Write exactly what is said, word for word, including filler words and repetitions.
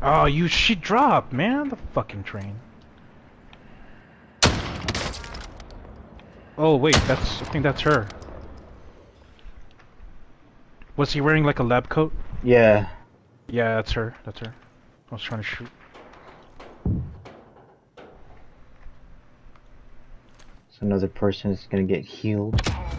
Oh, you she dropped, man. The fucking train. Oh wait, that's I think that's her. Was he wearing like a lab coat? Yeah. Yeah, that's her. That's her. I was trying to shoot. So another person is gonna get healed.